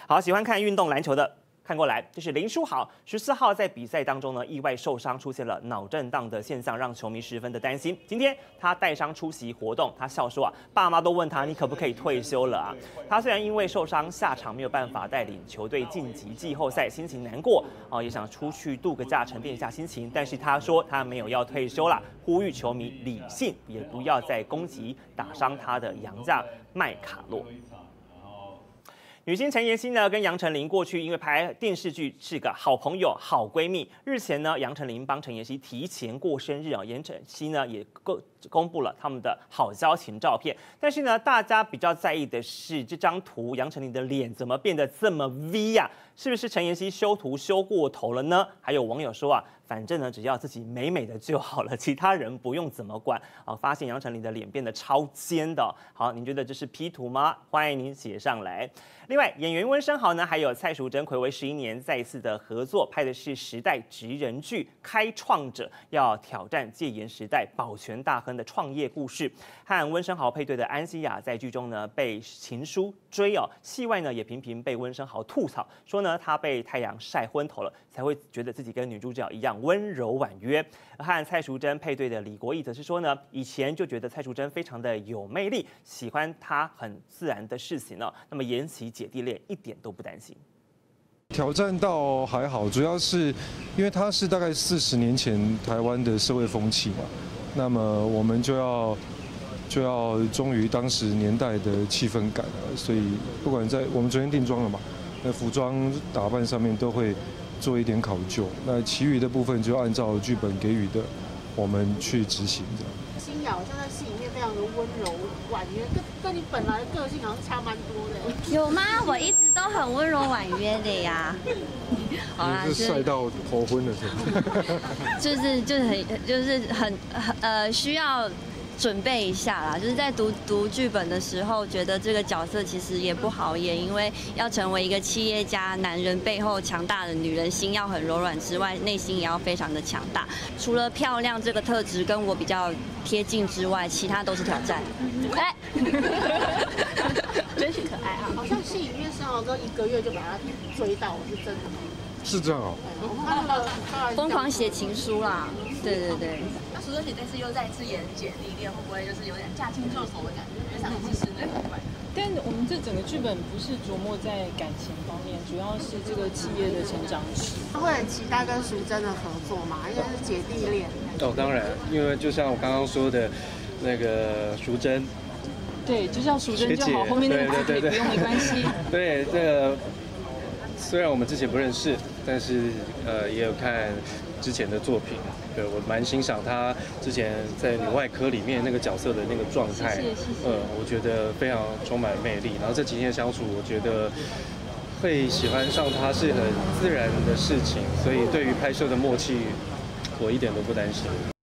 好，喜欢看运动篮球的。 看过来，这是林书豪14号在比赛当中呢意外受伤，出现了脑震荡的现象，让球迷十分的担心。今天他带伤出席活动，他笑说爸妈都问他你可不可以退休了啊？他虽然因为受伤下场没有办法带领球队晋级季后赛，心情难过也想出去度个假沉淀一下心情，但是他说他没有要退休啦，呼吁球迷理性，也不要再攻击打伤他的洋将麦卡洛。 女星陈妍希呢，跟杨丞琳过去因为拍电视剧是个好朋友、好闺蜜。日前呢，杨丞琳帮陈妍希提前过生日啊，杨丞琳呢也公布了他们的好交情照片。但是呢，大家比较在意的是这张图，杨丞琳的脸怎么变得这么 V 呀？是不是陈妍希修图修过头了呢？还有网友说啊，反正呢只要自己美美的就好了，其他人不用怎么管啊。发现杨丞琳的脸变得超尖的，好，您觉得这是 P 图吗？欢迎您写上来。 另外，演员温升豪呢，还有蔡淑臻，睽违11年再一次的合作，拍的是时代职人剧《开创者》，要挑战戒严时代保全大亨的创业故事。和温升豪配对的安西亚在剧中呢被情书追哦，戏外呢也频频被温升豪吐槽，说呢他被太阳晒昏头了，才会觉得自己跟女主角一样温柔婉约。和蔡淑臻配对的李国毅则是说呢，以前就觉得蔡淑臻非常的有魅力，喜欢她很自然的事情呢。那么延期 姐弟恋一点都不担心， 挑战到还好，主要是因为它是大概40年前台湾的社会风气嘛，那么我们就要忠于当时年代的气氛感了，所以不管在我们昨天定妆了嘛，那服装打扮上面都会做一点考究，那其余的部分就按照剧本给予的我们去执行这样。 新雅好像在戏里面非常的温柔婉约，跟你本来的个性好像差蛮多的。 有吗？我一直都很温柔婉约的呀。好啦， 你是晒到头昏了是吗？ 就是很需要准备一下啦。就是在读剧本的时候，觉得这个角色其实也不好演，因为要成为一个企业家，男人背后强大的女人心要很柔软之外，内心也要非常的强大。除了漂亮这个特质跟我比较 贴近之外，其他都是挑战。哎， 真是可爱啊！好像戏里面上了之后1个月就把他追到，是真的吗？ 是这样哦。 疯狂写情书啦，对对对。 那淑臻姐这次又再次演姐弟恋，会不会就是有点驾轻就熟的感觉？就想支持那块。 但我们这整个剧本不是琢磨在感情方面，主要是这个企业的成长史。 会很期待跟淑臻的合作嘛？因为是姐弟恋。 哦，当然，因为就像我刚刚说的，那个淑臻， 对，就叫淑臻就好，后面那个字不用没关系。 对，这个虽然我们之前不认识，但是也有看之前的作品，对我蛮欣赏他之前在女外科里面那个角色的那个状态，我觉得非常充满魅力。然后这几天的相处，我觉得会喜欢上他是很自然的事情，所以对于拍摄的默契，我一点都不担心。